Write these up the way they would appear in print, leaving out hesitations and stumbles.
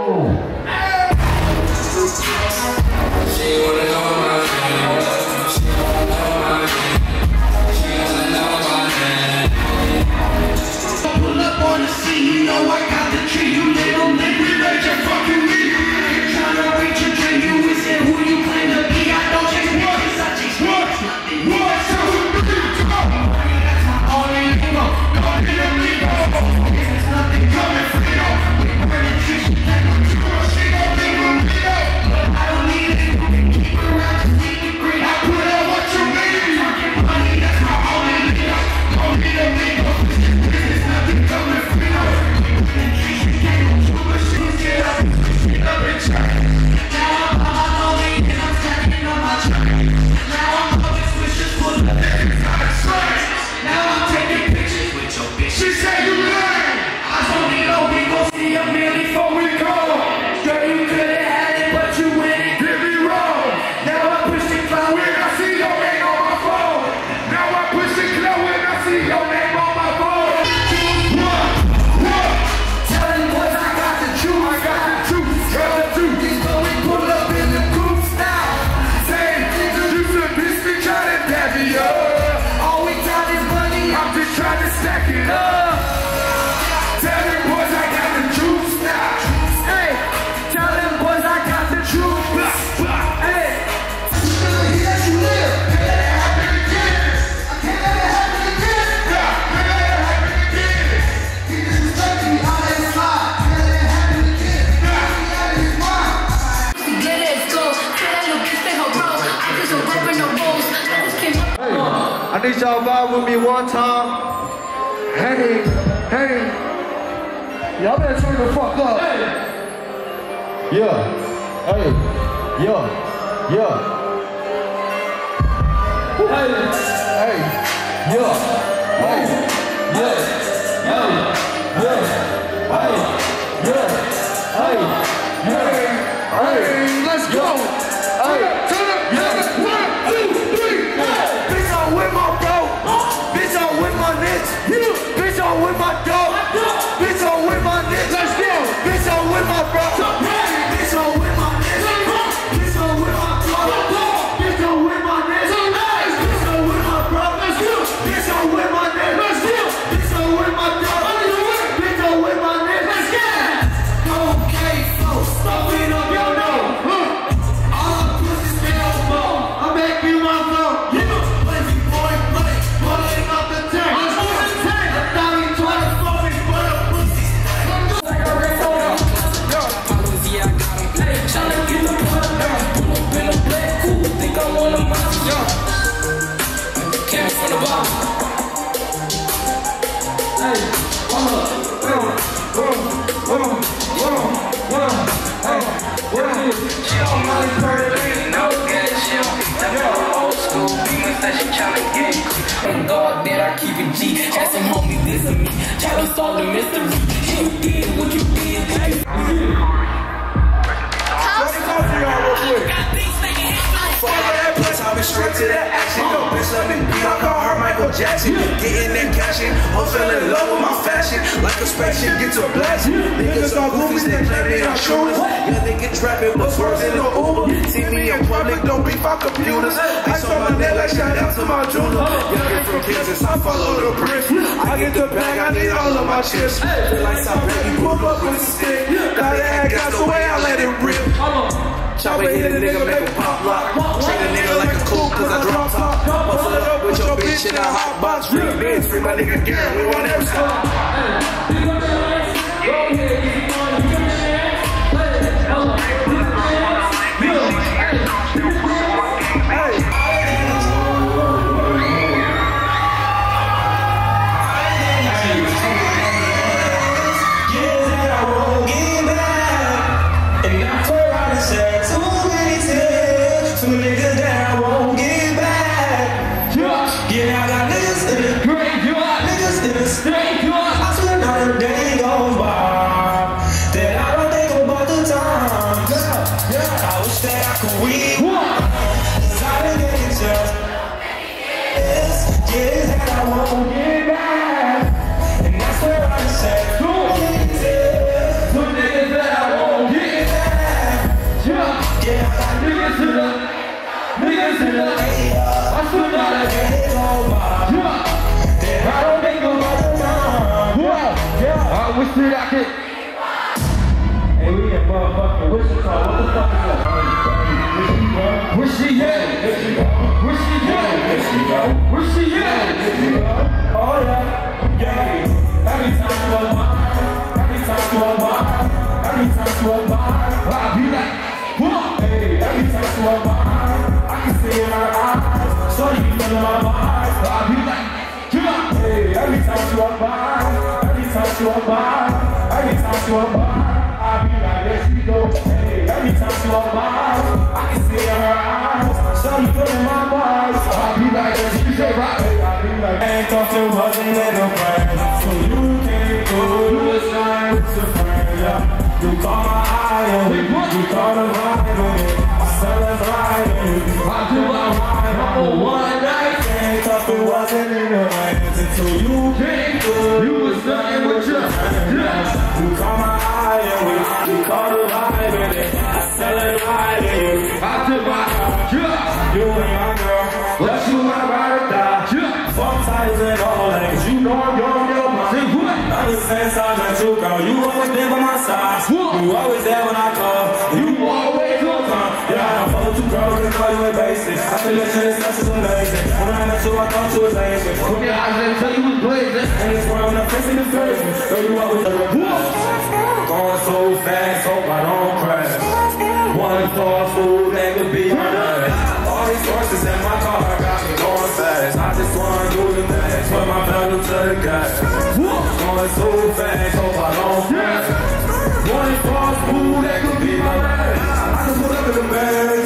I need y'all vibe with me one time. Hey, hey. Y'all better turn the fuck up. Hey. Yeah. Hey. Yeah. Yeah. Hey. Hey. Yeah. Hey. Yeah. Hey. Yeah. Hey. Yeah. Hey. Yeah. Hey. Let's go. Hey. Turn up. Yeah. 1, 2, 3. Bitch, I'm with my bro. Bitch, I'm with my niggas. Bitch, I'm with my dog. Bitch, I'm with my niggas. Let's go. Bitch, I'm with my bro. Bitch, I'm with my niggas. Bitch, I'm with my dog. Bitch, I'm with my niggas. Bitch, I'm with my bro. Bitch, I'm with my niggas. Bitch, I'm with my dog. Bitch, I'm with my niggas. Okay, folks, stop it up, yo, no. All I'm pushing is no more. I'm back in my phone. Lazy boy, rolling up the tank. I thought he tried to fuck me, but a pussy. Like a red soda. Yeah, I got him. Tryna get the blood down. Pull up in a black coupe. Think I want a monster. Came from the bottom. Hey, hold up. She don't mind her, no good. She don't that old school demons that she tryna get. From God that I keep it G. Had some homies dissing me, try to solve the mystery. You did what you did, baby. Let me talk to y'all real quick. I'll be straight to that action. Go bitch, let me beat. I call her Michael Jackson. Getting that cashing. I'm feeling in love with my fashion. Like a spaceship, get to blasting. Niggas all goofies, they play me on shoulders. Yeah, they get trapping, but worse in the Uber. See me in public, don't beef our computers. Ice on my neck like shout out to my jeweler. Yeah, get from Kansas, I follow the brick. I get the bag, I need all of my chips. Feel like some baby, pull up with a stick. Gotta act out the way I let it rip. Chopper hit a nigga, make a pop lock. Treat a nigga like a cool, cause I drop top. Muscle it up with your bitch in a hot box. Free bitch, free my nigga Gary, we won't ever stop. I don't think about the time. I wish that I could. Hey, we in motherfucking Wichita. What the fuck is that? Where she at? Where she at? Where she at? Oh yeah, yeah. Every time you walk by, every time you walk by, every time you walk by, I be like, hey, every time you walk by, I can see in her eyes, so you feel my vibe. I be like, hey, every time you walk by, every time you walk by, every time you walk by. I be like, there she go. Hey, every time she walk by, I can see in her eyes. So you feeling my vibes. I be like, there she go. Hey, I be like, ain't thought you wasn't in no friend. So you can't go to the sky with your friend. Yeah. You call my eye on me. You call the vibe on me. I celebrate it. I do my ride on the one night. Ain't thought you wasn't in no friends until you came through. You was stuck with your friend. You call my eye on me. You call the vibe in it, I celebrate it. I do my, you and my girl, but you my ride or die. Sometimes and all that, you know I'm your mind. Ever since I met you, girl, you always been by my side. You always there when I call, you always on time. Yeah, I follow two girls and call you a basic. I feel like this is amazing. When I met you, I thought you was amazing. Look your eyes and tell you was blazing. And it's where I'm not facing the face. Girl, you always there. Going so fast, hope I don't crash. One for food, that could be my last. All these horses in my car got me going fast. I just wanna do the max, put my pedal to the gas. Going so fast, hope I don't crash. One for food, that could be my last. I just put up in the bags.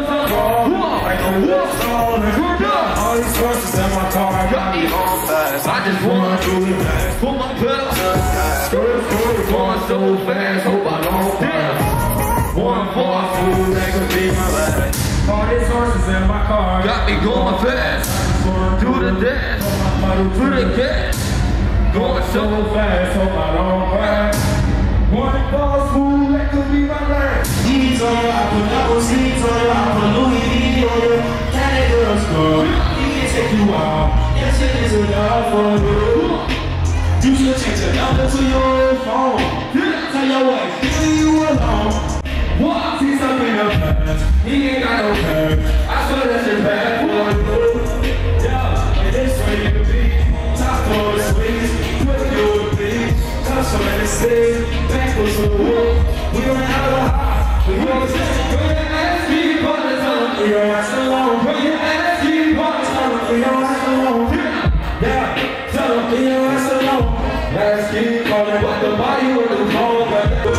Like a wolf song. All these horses in my car got me going fast. I just wanna do the max, put my pedal to the gas. Going so fast, hope I don't crash. One for food, that could be my last. All these horses in my car got me going fast. Do the dash, to the gas. Going so fast, hope I don't crash. One for food, that could be my last. These on your apple, double seats on your apple, Louis V on your Candy Girl score. He can take you out, that shit is enough for you. You should change your number to your phone. Tell your wife, leave you alone. What? See something in the past. He ain't got no cash. I swear that shit bad for you. Yeah, it is where you can be. Top for the squeeze, put you to be. Touch so many stays, backwards from the wood. We ran out of high. We won't say, bring your ass, keep on the tongue. Bring your ass alone. Bring your ass, keep on the tongue. Bring your ass alone. Yeah, tell them, bring your ass alone. Let's keep calling, but the body with the phone.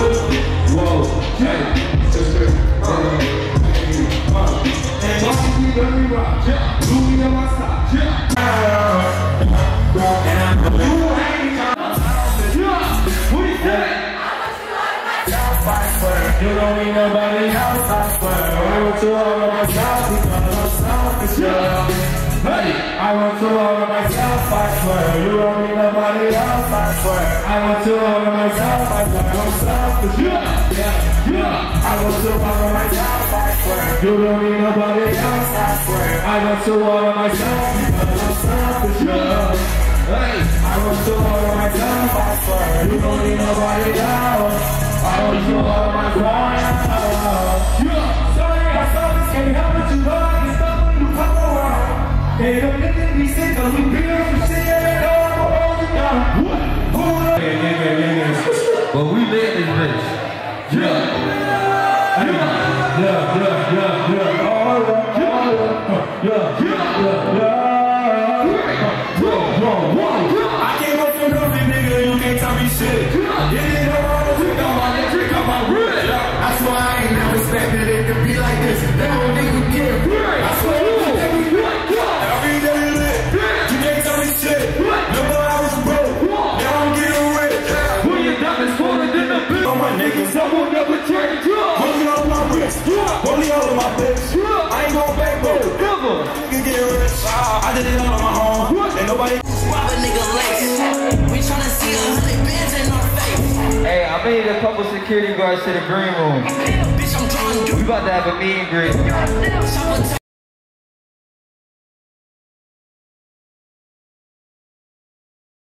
Whoa, hey. And watch me when we rock, yeah. Louis on my side, yeah. And I'm you ain't yeah. What do you say? You don't need nobody else, I swear. I want to all of myself because I'm selfish, yeah. Hey, I want to all of myself, I swear. You don't need nobody else, I swear. I want to all of myself, I swear. I'm selfish, yeah. I want to all of myself, I swear. You don't need nobody else, I swear. I want to all of myself because I'm selfish, yeah. Hey, I want to all of myself, I swear. You don't need nobody else. I want to all of myself, yeah. Sorry, I'm selfish, can't help it, you know I can stop when you come around. They don't get to be sick, cause we feel some shit and all the time. But we live this bitch. Yeah. I can't go for nothing, nigga, you can't tell me shit. Yeah, drink on my wrist. That's why I ain't never expected it to be like this. That whole nigga get real. I swear every day lit. You can't tell me shit. Remember I was broke. Now I'm getting rich. When your diamonds falling in the bitch. All my niggas, I will never change. Only all of my wrist. Only all of my bitch. I ain't gon' back broke. Never. You get rich. I did it all on my own. Ain't nobody. Rob a nigga lace. We tryna see 100 bands in our face. Hey, I made a couple security guards to the green room. Bitch, I'm drawing. We about to have a meet and greet.